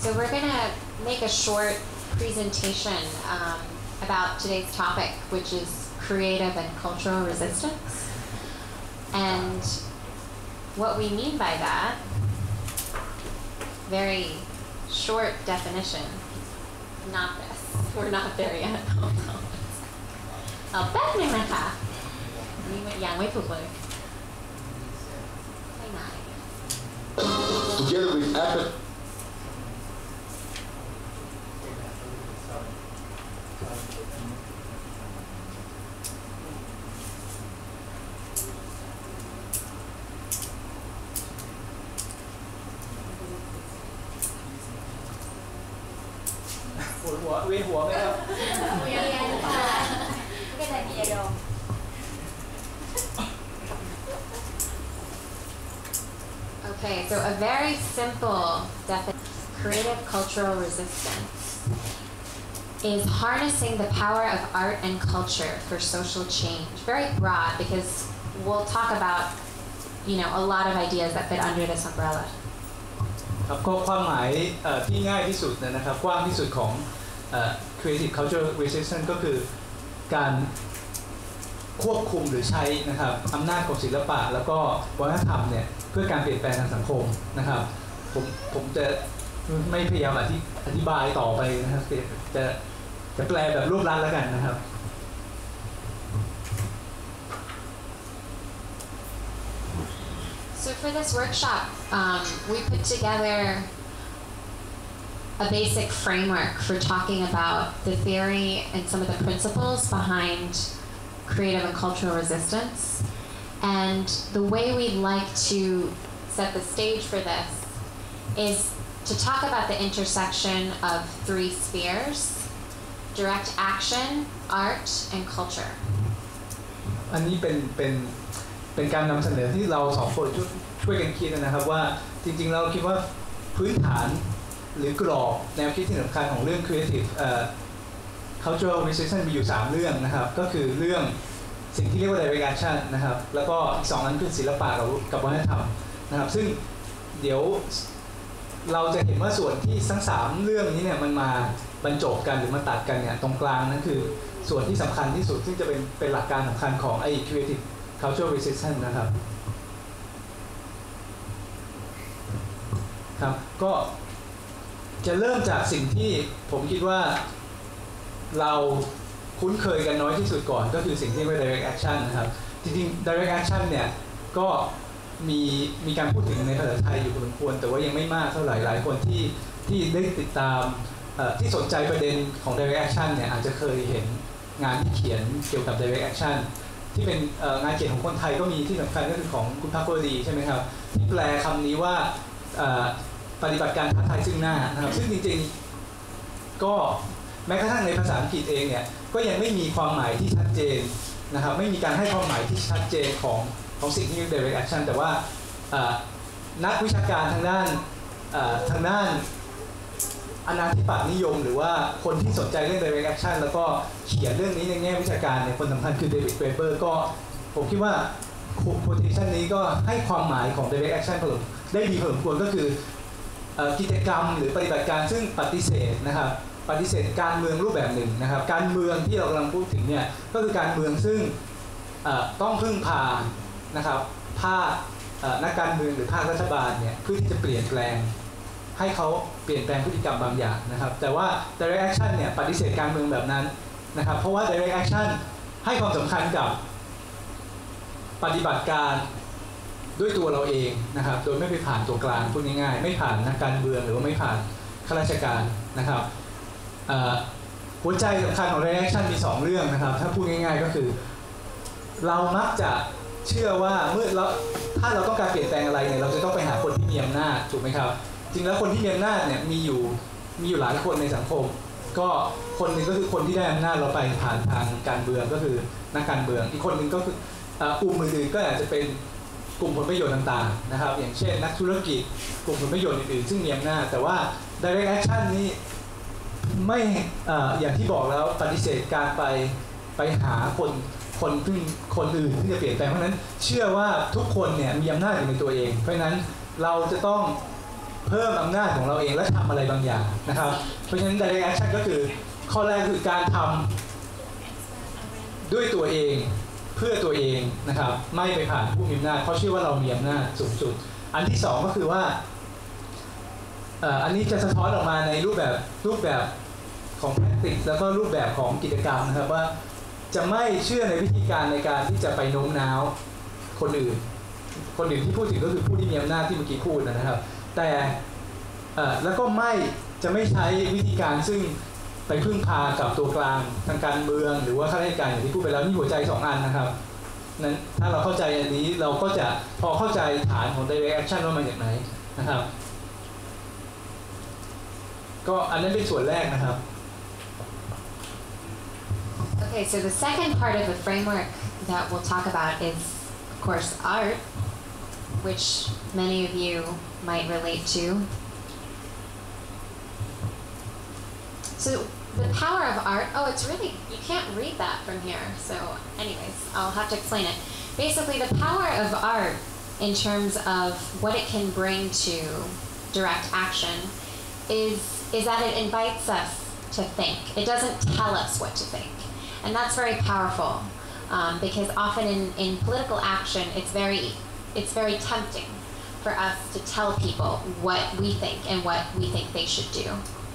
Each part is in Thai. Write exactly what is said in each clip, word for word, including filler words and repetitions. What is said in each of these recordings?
So we're gonna make a short presentation um, about today's topic, which is creative and cultural resistance. And what we mean by that, very short definition, not this. We're not there yet. เอาแป๊บนึงนะคะนี่ยังไม่ถูกเลยไม่นาน Together with Apple ปวดหัวเวียนหัวไหมครับเวียนค่ะไม่เป็นไรมียาดม Okay, so a very simple definition of creative cultural resistance is harnessing the power of art and culture for social change. Very broad because we'll talk about, you know, a lot of ideas that fit under this umbrella. ครับก็ความหมายที่ง่ายที่สุดนะครับกว้างที่สุดของ creative cultural resistance ก็คือการควบคุมหรือใช้นะครับอำนาจของศิลปะแล้วก็วัฒนธรรมเนี่ยเพื่อการเปลี่ยนแปลงทางสังคมนะครับผมผมจะไม่พยายามอธิอธิบายต่อไปนะครับจะจะแปลแบบรวบรัดแล้วกันนะครับ So for this workshop, um, we put together a basic framework for talking about the theory and some of the principles behind creative and cultural resistance. And the way we'd like to set the stage for this is to talk about the intersection of three spheres: direct action, art, and culture. อันนี้เป็นเป็นเป็นการนำเสนอที่เราสองคนช่วยกันคิดนะครับว่าจริงๆเราคิดว่าพื้นฐานหรือกรอบแนวคิดที่สำคัญของเรื่อง creative cultural resistance มีอยู่สามเรื่องนะครับก็คือเรื่องสิ่งที่เรียกว่า direct action นะครับแล้วก็อีกสองนั้นคือศิลปะกับวัฒนธรรมนะครับซึ่งเดี๋ยวเราจะเห็นว่าส่วนที่ทั้งสามเรื่องนี้เนี่ยมันมาบรรจบกันหรือมาตัดกันเนี่ยตรงกลางนั่นคือส่วนที่สำคัญที่สุดซึ่งจะเป็นเป็นหลักการสำคัญของไอ้ creative cultural resistance นะครับครับก็จะเริ่มจากสิ่งที่ผมคิดว่าเราคุ้นเคยกันน้อยที่สุดก่อนก็คือสิ่งที่เรียกว่า direct action นะครับจริงๆ direct action เนี่ยก็มีมีการพูดถึงในภาษาไทยอยู่พอสมควรแต่ว่ายังไม่มากเท่าไหร่หลายคนที่ที่ได้ติดตามที่สนใจประเด็นของ direct action เนี่ยอาจจะเคยเห็นงานที่เขียนเกี่ยวกับ direct action ที่เป็นงานเขียนของคนไทยก็มีที่สำคัญก็คือของคุณภาควดีใช่ไหมครับที่แปลคำนี้ว่าปฏิบัติการท้าทายซึ่งหน้านะครับซึ่งจริงๆก็แม้กระทั่งในภาษาอังกฤษเองเนี่ยก็ยังไม่มีความหมายที่ชัดเจนนะครับไม่มีการให้ความหมายที่ชัดเจนของของสิ่งที่เรียก direct action แต่ว่านักวิชาการทางด้านทางด้านอนาธิปัตย์นิยมหรือว่าคนที่สนใจเรื่อง direct action แล้วก็เขียนเรื่องนี้ในแง่วิชาการเนี่ยคนสำคัญคือเดวิดเวเบอร์ก็ผมคิดว่า quotation นี้ก็ให้ความหมายของ direct action ได้ดีพอสมควรก็คือกิจกรรมหรือปฏิบัติการซึ่งปฏิเสธนะครับปฏิเสธการเมืองรูปแบบหนึ่งนะครับการเมืองที่เรากำลังพูดถึงเนี่ยก็คือการเมืองซึ่งต้องพึ่งพานะครับภาคนักการเมืองหรือภาครัฐบาลเนี่ยเพื่อที่จะเปลี่ยนแปลงให้เขาเปลี่ยนแปลงพฤติกรรมบางอย่างนะครับแต่ว่า direct action เนี่ยปฏิเสธการเมืองแบบนั้นนะครับเพราะว่า direct action ให้ความสำคัญกับปฏิบัติการด้วยตัวเราเองนะครับโดยไม่ไปผ่านตัวกลางพูดง่ายๆไม่ผ่านนักการเมืองหรือว่าไม่ผ่านข้าราชการนะครับหัวใจสำคัญของ direct action มีสองเรื่องนะครับถ้าพูดง่ายๆก็คือเรามักจะเชื่อว่าเมื่อเราถ้าเราต้องการเปลี่ยนแปลงอะไรเนี่ยเราจะต้องไปหาคนที่มีอำนาจถูกไหมครับจริงแล้วคนที่มีอำนาจเนี่ยมีอยู่มีอยู่หลายคนในสังคมก็คนหนึ่งก็คือคนที่ได้อำนาจเราไปผ่านทางการเมืองก็คือนักการเมืองอีกคนหนึ่งก็คือกลุ่มอื่นๆก็อาจจะเป็นกลุ่มผลประโยชน์ต่างๆนะครับอย่างเช่นนักธุรกิจกลุ่มผลประโยชน์อื่นๆซึ่งมีอำนาจแต่ว่า direct action นี้ไม่อย่างที่บอกแล้วปฏิเสธการไปไปหาคนคนที่คนอื่นที่จะเปลี่ยนแปลงเพราะนั้นเชื่อว่าทุกคนเนี่ยมีอำนาจอยู่ในตัวเองเพราะนั้นเราจะต้องเพิ่มอำนาจของเราเองและทำอะไรบางอย่างนะครับเพราะฉะนั้น direct action ก็คือข้อแรกคือการทำด้วยตัวเองเพื่อตัวเองนะครับไม่ไปผ่านผู้มีอำนาจเพราะเชื่อว่าเรามีอำนาจสูงสุดอันที่สองก็คือว่าอันนี้จะสะท้อนออกมาในรูปแบบรูปแบบของ practice แล้วก็รูปแบบของกิจกรรมนะครับว่าจะไม่เชื่อในวิธีการในการที่จะไปโน้มน้าวคนอื่นคนอื่นที่พูดถึงก็คือผู้ที่มีอำนาจที่เมื่อกี้พูดนะครับแต่แล้วก็ไม่จะไม่ใช้วิธีการซึ่งไปพึ่งพากับตัวกลางทางการเมืองหรือว่าข้าราชการอย่างที่พูดไปแล้วนี่หัวใจสองอันนะครับนั้นถ้าเราเข้าใจอันนี้เราก็จะพอเข้าใจฐานของ direct action ว่ามาจากไหนนะครับก็อันนั้นเป็นส่วนแรกนะครับ Okay, so the second part of the framework that we'll talk about is, of course, art, which many of you might relate to. So the power of art, oh, it's really, you can't read that from here. So anyways, I'll have to explain it. Basically, the power of art in terms of what it can bring to direct action is, is that it invites us to think. It doesn't tell us what to think. And that's very powerful um, because often in, in political action, it's very, it's very tempting for us to tell people what we think and what we think they should do.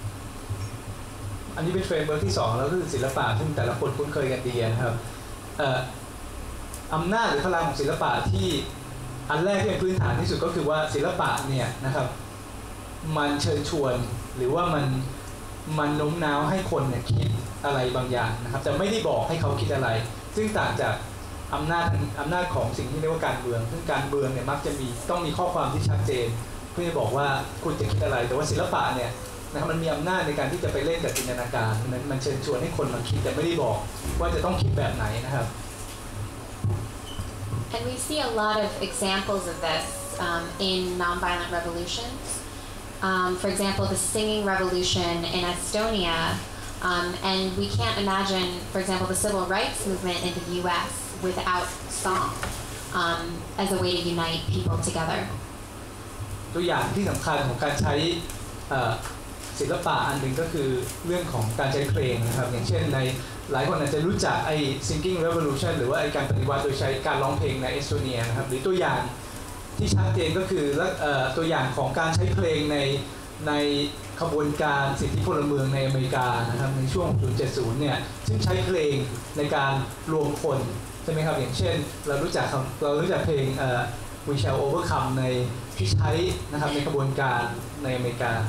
อันนี้เป็นเฟรมเวิร์กที่สองแล้วก็คือศิลปะซึ่งแต่ละคนคุ้นเคยกันดีนะครับอำนาจหรือพลังของศิลปะที่อันแรกที่เป็นพื้นฐานที่สุดก็คือว่าศิลปะเนี่ยนะครับมันเชิญชวนหรือว่ามันมันโน้มน้าวให้คนเนี่ยคิดอะไรบางอย่างนะครับจะไม่ได้บอกให้เขาคิดอะไรซึ่งต่างจากอำนาจอำนาจของสิ่งที่เรียกว่าการเมืองซึ่งการเมืองเนี่ยมักจะมีต้องมีข้อความที่ชัดเจนเพื่อจะบอกว่าคุณจะคิดอะไรแต่ว่าศิลปะเนี่ยนะครับมันมีอำนาจในการที่จะไปเล่นกับจินตนาการมันมันเชิญชวนให้คนมาคิดแต่ไม่ได้บอกว่าจะต้องคิดแบบไหนนะครับ And we see a lot of examples of this um, in nonviolent revolutions. Um, for example, the singing revolution in Estonia, um, and we can't imagine, for example, the civil rights movement in the U S without song um, as a way to unite people together. ตัวอย่างที่สำคัญของการใช้ศิลปะอันหนึ่งก็คือเรื่องของการใช้เพลงนะครับอย่างเช่นในหลายคนอาจจะรู้จักไอ้ singing revolution หรือว่าไอ้การปฏิวัติโดยใช้การร้องเพลงในเอสโตเนียนะครับหรือตัวอย่างที่ชัดเจนก็คือตัวอย่างของการใช้เพลงในในขบวนการสิทธิพลเมืองในอเมริกานะครับในช่วงหนึ่งเจ็ดศูนย์เนี่ยซึ่งใช้เพลงในการรวมคนใช่ไหมครับอย่างเช่นเรารู้จักเรารู้จักเพลง We Shall Overcome ในที่ใช้นะครับในขบวนการในอเมริกา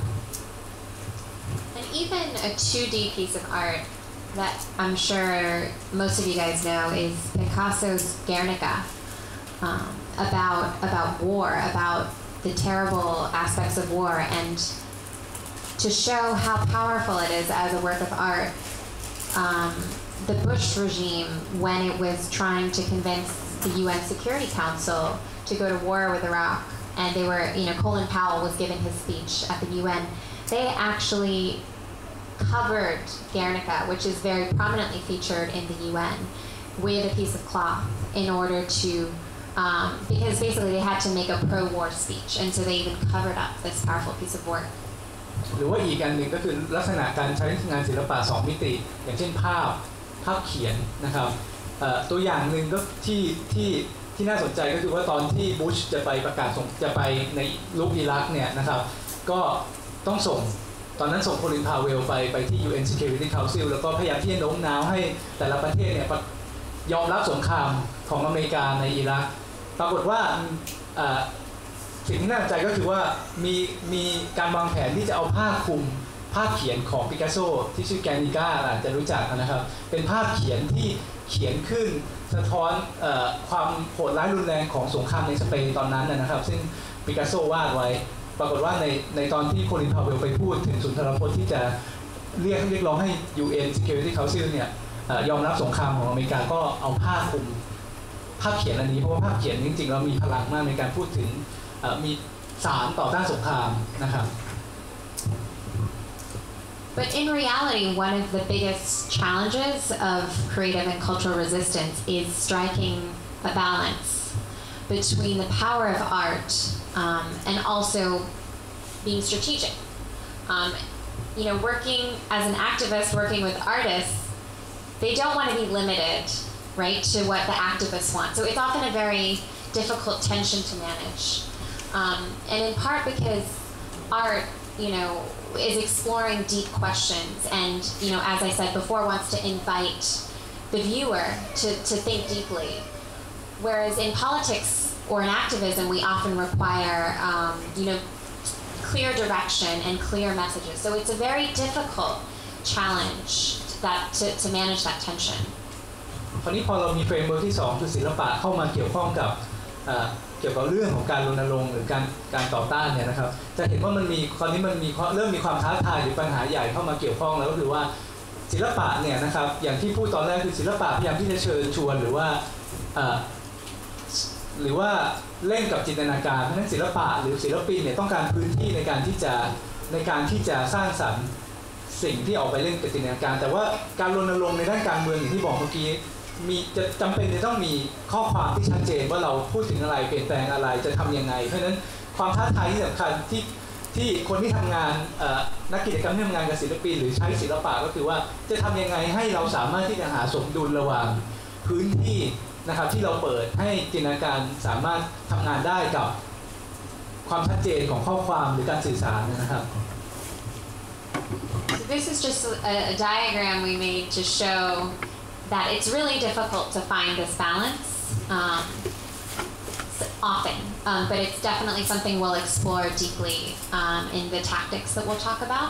And even a two D piece of art that I'm sure most of you guys know is Picasso's Guernica. Um, about about war, about the terrible aspects of war, and to show how powerful it is as a work of art. Um, the Bush regime, when it was trying to convince the U N Security Council to go to war with Iraq, and they were, you know, Colin Powell was giving his speech at the U N, they actually covered Guernica, which is very prominently featured in the U N, with a piece of cloth in order to Um, because basically they had to make a pro-war speech, and so they even covered up this powerful piece of work. หรือว่าอีกอันหนึ่งก็คือลักษณะการใช้งานศิลปะสองมิติอย่างเช่นภาพภาพเขียนนะครับตัวอย่างหนึ่งก็ที่ที่ที่น่าสนใจก็คือว่าตอนที่บุชจะไปประกาศส่งจะไปในลุกอิรักเนี่ยนะครับก็ต้องส่งตอนนั้นส่งโคลิน พาเวลไปไปที่ ยู เอ็น Security Council แล้วก็พยายามที่จะโน้มน้าวให้แต่ละประเทศเนี่ยยอมรับสงครามของอเมริกาในอิรักปรากฏว่าสิ่งที่น่าสนใจก็คือว่ามีมีการวางแผนที่จะเอาภาพคลุมภาพเขียนของปิกัสโซที่ชื่อแกนิก้าอาจจะรู้จักนะครับเป็นภาพเขียนที่เขียนขึ้นสะท้อนความโหดร้ายรุนแรงของสงครามในสเปนตอนนั้นนะครับซึ่งปิกัสโซวาดไว้ปรากฏว่าในในตอนที่โคลิน พาเวลไปพูดถึงสุนทรพจน์ที่จะเรียกเรียกร้องให้ ยู เอ็น Security Council เนี่ยยอมรับสงครามของอเมริกาก็เอาผ้าคลุมภาพเขียนอันนี้เพราะว่าภาพเขียนจริงๆแล้วมีพลังมากในการพูดถึงมีสารต่อต้านสงครามนะครับ But in reality, one of the biggest challenges of creative and cultural resistance is striking a balance between the power of art um, and also being strategic. Um, you know, working as an activist, working with artists, they don't want to be limited, right, to what the activists want. So it's often a very difficult tension to manage. Um, and in part because art, you know, is exploring deep questions and, you know, as I said before, wants to invite the viewer to, to think deeply. Whereas in politics or in activism, we often require, um, you know, clear direction and clear messages. So it's a very difficult challenge that to, to manage that tension. คราวนี้พอเรามีเฟรมเวิร์กที่สองคือศิลปะเข้ามาเกี่ยวข้องกับเกี่ยวกับเรื่องของการรณรงค์หรือการการต่อต้านเนี่ยนะครับจะเห็นว่ามันมีตอนนี้มันมีเริ่มมีความท้าทายหรือปัญหาใหญ่เข้ามาเกี่ยวข้องแล้วก็คือว่าศิลปะเนี่ยนะครับอย่างที่พูดตอนแรกคือศิลปะพยายามที่จะเชิญชวนหรือว่าหรือว่าเล่นกับจินตนาการเพราะฉะนั้นศิลปะหรือศิลปินเนี่ยต้องการพื้นที่ในการที่จะในการที่จะสร้างสรรค์สิ่งที่ออกไปเล่นกับจินตนาการแต่ว่าการรณรงค์ในด้านการเมืองอย่างที่บอกเมื่อกี้มีจะจำเป็นจะต้องมีข้อความที่ชัดเจนว่าเราพูดถึงอะไรเปลี่ยนแปลงอะไรจะทำยังไงเพราะฉะนั้นความท้าทายที่สำคัญที่ที่คนที่ทำงานนักกิจกรรมที่ทำงานกับศิลปินหรือใช้ศิลปะก็คือว่าจะทำยังไงให้เราสามารถที่จะหาสมดุลระหว่างพื้นที่นะครับที่เราเปิดให้จินตนาการสามารถทำงานได้กับความชัดเจนของข้อความหรือการสื่อสารนะครับ So this is just a, a diagram we made to show that it's really difficult to find this balance um, often, um, but it's definitely something we'll explore deeply um, in the tactics that we'll talk about.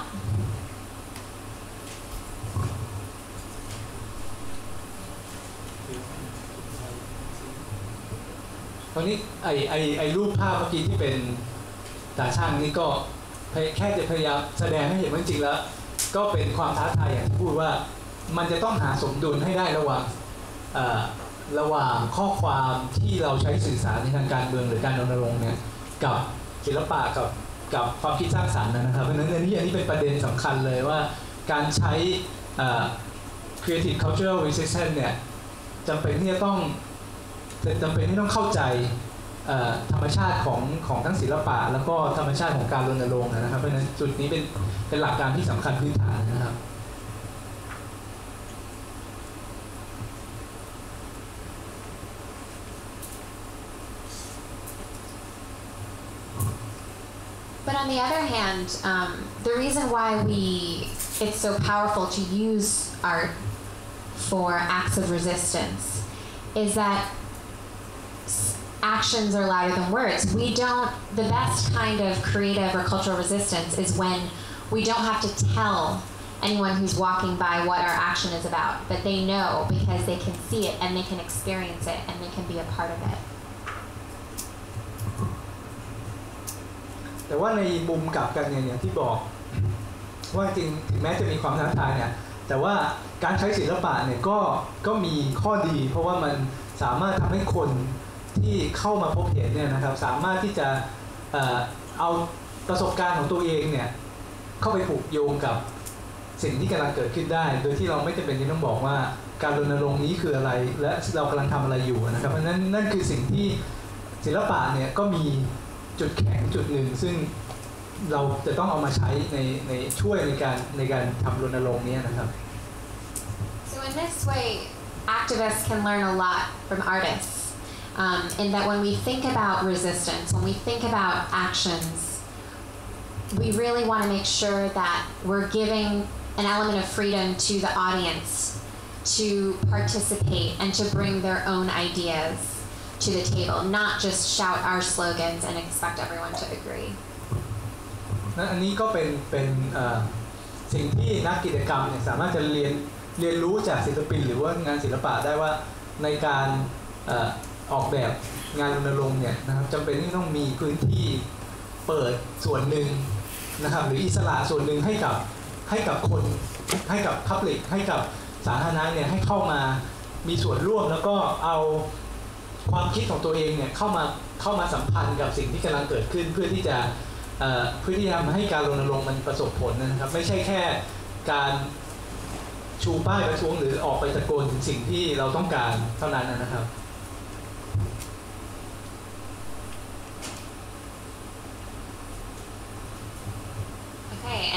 ตอนนี้ไอไอไอรูปภาพเมื่อกี้ที่เป็นตาช่างนี่ก็แค่จะพยายามแสดงให้เห็นว่าจริงแล้วก็เป็นความท้าทายอย่างที่พูดว่ามันจะต้องหาสมดุลให้ได้ระหว่างระหว่างข้อความที่เราใช้สื่อสารในทางการเมืองหรือการรณรงค์เนี่ยกับศิลปะกับกับความคิดสร้างสรรค์นะครับเพราะฉะนั้นอันนี้อันนี้เป็นประเด็นสำคัญเลยว่าการใช้ creative cultural resistance เนี่ยจำเป็นที่จะต้องจำเป็นที่ต้องเข้าใจธรรมชาติของของทั้งศิลปะแล้วก็ธรรมชาติของการรณรงค์นะครับเพราะฉะนั้นจุดนี้เป็นเป็นหลักการที่สำคัญพื้นฐานนะครับ But on the other hand, um, the reason why we it's so powerful to use art for acts of resistance is that actions are louder than words. We don't, the best kind of creative or cultural resistance is when we don't have to tell anyone who's walking by what our action is about, but they know because they can see it and they can experience it and they can be a part of it. แต่ว่าในมุมกลับกันเนี่ยอย่างที่บอกว่าจริงถึงแม้จะมีความท้าทายเนี่ยแต่ว่าการใช้ศิลปะเนี่ยก็ก็มีข้อดีเพราะว่ามันสามารถทำให้คนที่เข้ามาพบเห็นเนี่ยนะครับสามารถที่จะ เอ่อ เอาประสบการณ์ของตัวเองเนี่ยเข้าไปผูกโยงกับสิ่งที่กำลังเกิดขึ้นได้โดยที่เราไม่จำเป็นที่ต้องบอกว่าการรณรงค์นี้คืออะไรและเรากำลังทำอะไรอยู่นะครับเพราะนั้นนั่นคือสิ่งที่ศิลปะเนี่ยก็มีจุดแข็งจุดหนึ่งซึ่งเราจะต้องเอามาใช้ในในช่วยในการในการทำรณรงค์นี้นะครับ So in this way, activists can learn a lot from artists. Um, in that when we think about resistance, when we think about actions, we really want to make sure that we're giving an element of freedom to the audience to participate and to bring their own ideas to the table, not just shout our slogans and expect everyone to agree. อันนี้ก็เป็นเป็นสิ่งที่นักกิจกรรมเนี่ยสามารถจะเรียนเรียนรู้จากศิลปินหรือว่างานศิลปะได้ว่าในการออกแบบงานรณรงค์เนี่ยนะครับจำเป็นที่ต้องมีพื้นที่เปิดส่วนหนึ่งนะครับหรืออิสระส่วนหนึ่งให้กับให้กับคนให้กับ public ให้กับสาธารณะเนี่ยให้เข้ามามีส่วนร่วมแล้วก็เอาความคิดของตัวเองเนี่ยเข้ามาเข้ามาสัมพันธ์กับสิ่งที่กำลังเกิดขึ้นเพื่อที่จะเพื่อที่จะทำให้การรณรงค์มันประสบผลนะครับไม่ใช่แค่การชูป้ายประท้วงหรือออกไปตะโกนถึงสิ่งที่เราต้องการเท่านั้นนะครับ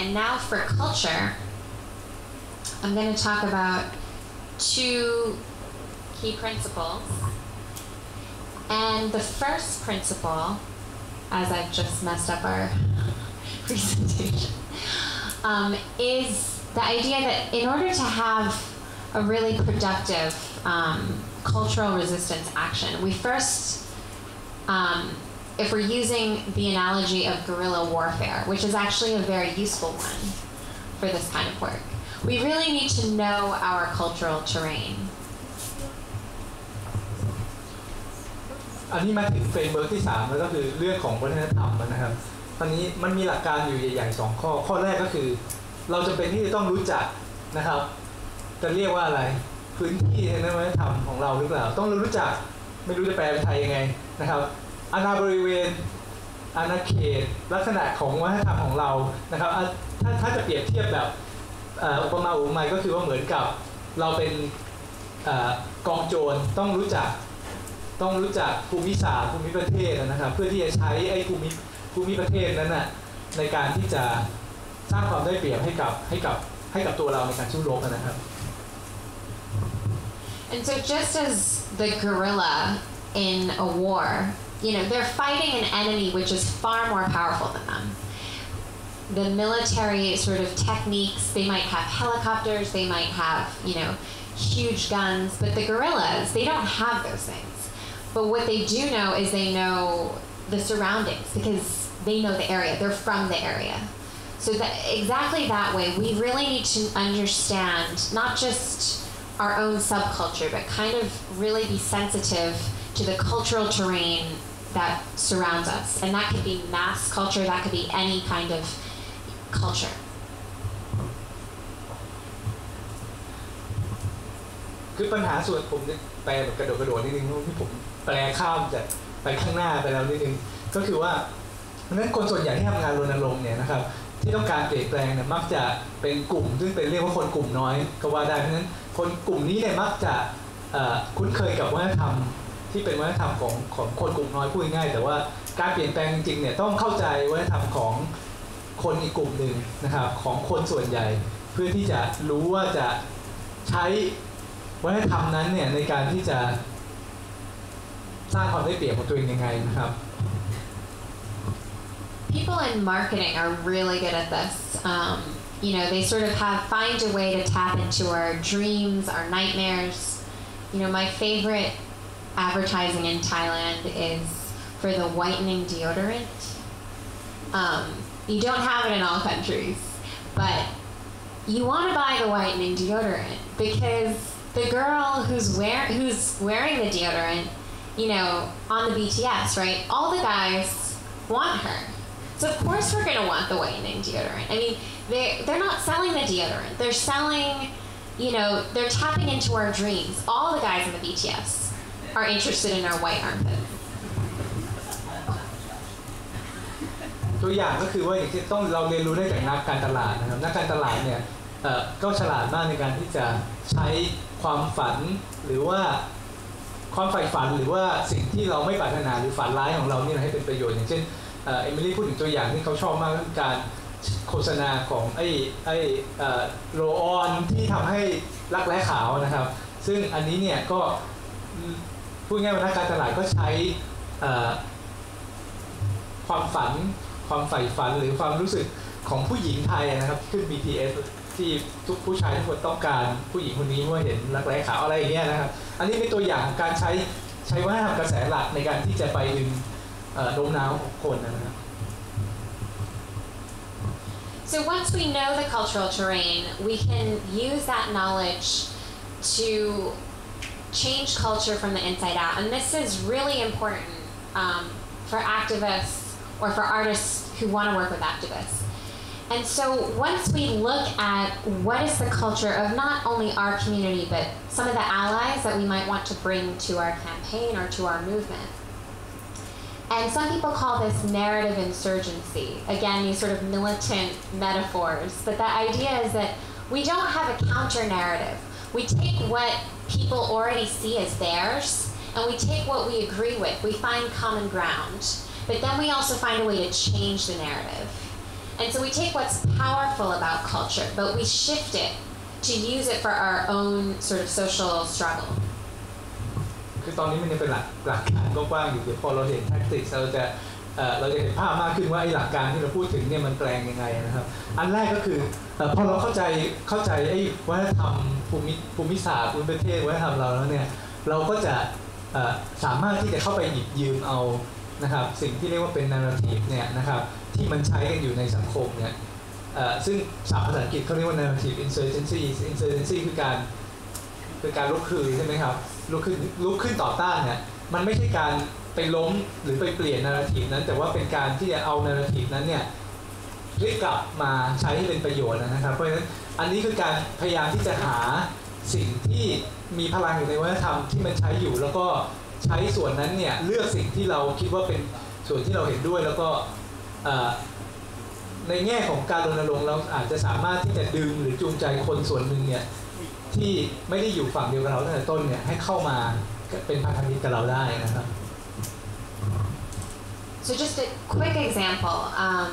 And now for culture, I'm going to talk about two key principles. And the first principle, as I've just messed up our presentation, um, is the idea that in order to have a really productive um, cultural resistance action, we first, um, if we're using the analogy of guerrilla warfare, which is actually a very useful one for this kind of work, we really need to know our cultural terrain. อันนี้มาถึงเฟรมเวิร์กที่สามแล้วก็คือเรื่องของวัฒนธรรมนะครับตอนนี้มันมีหลักการอยู่ใหญ่ๆสองข้อข้อแรกก็คือเราจำเป็นที่จะต้องรู้จักนะครับจะเรียกว่าอะไรพื้นที่ในวัฒนธรรมของเราหรือเปล่าต้องรู้จักไม่รู้จะแปลเป็นไทยยังไงนะครับอาณาบริเวณอาณาเขตลักษณะของวัฒนธรรมของเรานะครับถ้าถ้าจะเปรียบเทียบแบบอุปมาอุปไมยก็คือว่าเหมือนกับเราเป็นกองโจรต้องรู้จักต้องรู้จักภูมิศาสตร์ภูมิประเทศนะครับเพื่อที่จะใช้ไอ้ภูมิภูมิประเทศนั้นนะในการที่จะสร้างความได้เปรียบให้กับให้กับให้กับตัวเราในการสู้รบนะครับ And so just as the guerrilla in a war, you know, they're fighting an enemy which is far more powerful than them. The military sort of techniques, they might have helicopters, they might have, you know, huge guns, but the guerrillas, they don't have those things. But what they do know is they know the surroundings because they know the area, they're from the area. So that, exactly that way, we really need to understand not just our own subculture, but kind of really be sensitive to the cultural terrain that surrounds us. And that could be mass culture, that could be any kind of culture. คือปัญหาส่วนผมแปลแบบกระโดดกระโดดนิดนึงที่ผมแปลข้ามจากไปข้างหน้าไปแล้วนิดนึงก็คือว่าเพราะฉะนั้นคนส่วนใหญ่ที่ทำงานรณรงค์เนี่ยนะครับที่ต้องการเปลี่ยนแปลงเนี่ยมักจะเป็นกลุ่มซึ่งเป็นเรียกว่าคนกลุ่มน้อยก็ว่าได้เพราะฉะนั้นคนกลุ่มนี้เนี่ยมักจะคุ้นเคยกับวัฒนธรรมที่เป็นวัฒนธรรมของของคนกลุ่มน้อยพูดง่ายๆแต่ว่าการเปลี่ยนแปลงจริงๆเนี่ยต้องเข้าใจวัฒนธรรมของคนอีกกลุ่มหนึ่งนะครับของคนส่วนใหญ่เพื่อที่จะรู้ว่าจะใช้วัฒนธรรมนั้นเนี่ยในการที่จะสร้างความได้เปรียบของตัวเองยังไงนะครับ People in marketing are really good at this. Um, you know, they sort of have find a way to tap into our dreams, our nightmares. You know, my favorite advertising in Thailand is for the whitening deodorant. Um, you don't have it in all countries, but you want to buy the whitening deodorant because the girl who's wear who's wearing the deodorant, you know, on the B T S, right? All the guys want her. So of course we're going to want the whitening deodorant. I mean, they they're not selling the deodorant. They're selling, you know, they're tapping into our dreams. All the guys in the B T S are interested in our white armpit. ตัวอย่างก็คือว่าอย่างที่ต้องเราเรียนรู้ได้จากนักการตลาดนะครับนักการตลาดเนี่ยก็ฉลาดมากในการที่จะใช้ความฝันหรือว่าความใฝ่ฝันหรือว่าสิ่งที่เราไม่ปรารถนาหรือฝันร้ายของเราเนี่ยให้เป็นประโยชน์อย่างเช่นเอมิลี่พูดถึงตัวอย่างที่เขาชอบมากคือการโฆษณาของไอ้ไอ้โรลออนที่ทำให้รักแร้ขาวนะครับซึ่งอันนี้เนี่ยก็พูดง่ายว่านักการตลาดก็ใช้ความฝันความใฝ่ฝันหรือความรู้สึกของผู้หญิงไทยนะครับขึ้น บี ที เอส ที่ทุกผู้ชายทุกคนต้องการผู้หญิงคนนี้เมื่อเห็นรักแร้ขาวอะไรอย่างเงี้ยนะครับอันนี้เป็นตัวอย่างของการใช้ใช้วัฒนธรรมกระแสหลักในการที่จะไปดึงโน้มน้าวของคนนะครับ So once we know the cultural terrain, we can use that knowledge to change culture from the inside out. And this is really important um, for activists or for artists who want to work with activists. And so once we look at what is the culture of not only our community, but some of the allies that we might want to bring to our campaign or to our movement. And some people call this narrative insurgency. Again, these sort of militant metaphors. But the idea is that we don't have a counter narrative. We take what people already see as theirs, and we take what we agree with. We find common ground. But then we also find a way to change the narrative. And so we take what's powerful about culture, but we shift it to use it for our own sort of social struggle. คือตอนนี้มันยังเป็นหลักหลักการกว้างๆอยู่เดี๋ยวพอเราเห็นแท็กติกเราจะเอ่อเราจะเห็นภาพมากขึ้นว่าไอ้หลักการที่เราพูดถึงเนี่ยมันแปลงยังไงนะครับอันแรกก็คือเอ่อพอเราเข้าใจเข้าใจไอ้วัฒนธรรมภูมิภูมิศาสตร์ภูมิประเทศวัฒนธรรมเราแล้วเนี่ยเราก็จะเอ่อสามารถที่จะเข้าไปหยิบยืมเอานะครับสิ่งที่เรียกว่าเป็น narrative เนี่ยนะครับที่มันใช้กันอยู่ในสังคมเนี่ยเอ่อซึ่งศัพท์ภาษาอังกฤษเขาเรียกว่า narrative insurgency insurgency คือการคือการลุกคือใช่ไหมครับลุกขึ้นลุกขึ้นต่อต้านเนี่ยมันไม่ใช่การไปล้มหรือไปเปลี่ยน narrative นั้นแต่ว่าเป็นการที่จะเอา narrative นั้นเนี่ยเรียกกลับมาใช้ให้เป็นประโยชน์นะครับเพราะฉะนั้นอันนี้คือการพยายามที่จะหาสิ่งที่มีพลังอยู่ในวัฒนธรรมที่มันใช้อยู่แล้วก็ใช้ส่วนนั้นเนี่ยเลือกสิ่งที่เราคิดว่าเป็นส่วนที่เราเห็นด้วยแล้วก็ในแง่ของการรณรงค์เราอาจจะสามารถที่จะดึงหรือจูงใจคนส่วนหนึ่งเนี่ยที่ไม่ได้อยู่ฝั่งเดียวกับเราตั้งแต่ต้นเนี่ยให้เข้ามาเป็นพันธมิตรกับเราได้นะครับ So just a quick example, um,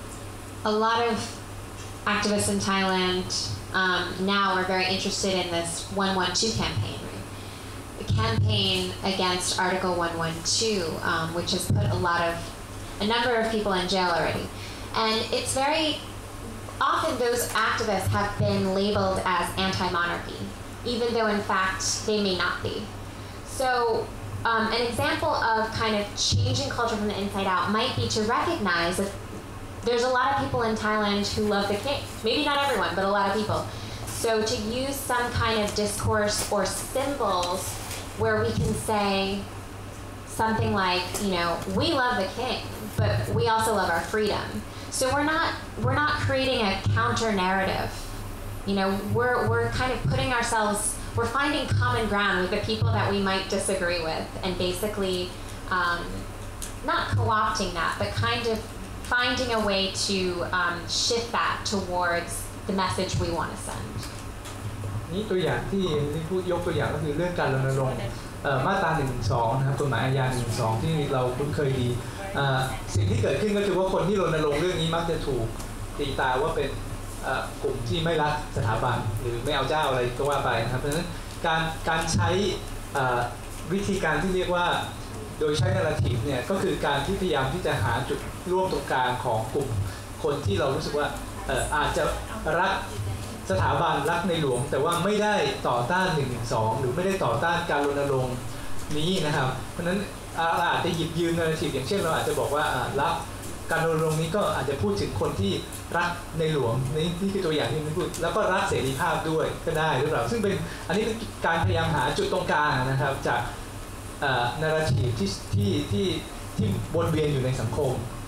a lot of activists in Thailand um, now are very interested in this one one two campaign, right? The campaign against Article one one two, um, which has put a lot of, a number of people in jail already. And it's very, often those activists have been labeled as anti-monarchy, even though in fact they may not be. So um, an example of kind of changing culture from the inside out might be to recognize that there's a lot of people in Thailand who love the king. Maybe not everyone, but a lot of people. So to use some kind of discourse or symbols where we can say something like, you know, we love the king, but we also love our freedom. So we're not we're not creating a counter narrative. You know, we're we're kind of putting ourselves, we're finding common ground with the people that we might disagree with, and basically um, not co-opting that, but kind of finding a way to um, shift that towards the message we want to send. นี่ตัวอย่างที่ที่พูดยกตัวอย่างก็คือเรื่องการรณรงค์มาตราหนึ่งหนึ่งสองนะครับกฎหมายอาญาหนึ่งหนึ่งสองที่เราคุ้นเคยดีสิ่งที่เกิดขึ้นก็คือว่าคนที่รณรงค์เรื่องนี้มักจะถูกตีตาว่าเป็นกลุ่มที่ไม่รักสถาบันหรือไม่เอาเจ้าอะไรก็ว่าไปนะครับเพราะฉะนั้นการการใช้วิธีการที่เรียกว่าโดยใช้ narrative เนี่ยก็คือการที่พยายามที่จะหาจุดร่วมตรงกลางของกลุ่มคนที่เรารู้สึกว่าอาจจะรักสถาบันรักในหลวงแต่ว่าไม่ได้ต่อต้านหนึ่งหนึ่งสองหรือไม่ได้ต่อต้านการรณรงค์นี้นะครับเพราะฉะนั้นเราอาจจะหยิบยืม narrative อย่างเช่นเราอาจจะบอกว่ารักการรณรงค์นี้ก็อาจจะพูดถึงคนที่รักในหลวงนี่นี่คือตัวอย่างที่ผมพูดแล้วก็รักเสรีภาพด้วยก็ได้หรือเปล่าซึ่งเป็นอันนี้เป็นการพยายามหาจุดตรงกลางนะครับจากnarrative ที่ที่ที่ที่วนเวียนอยู่ในสังคม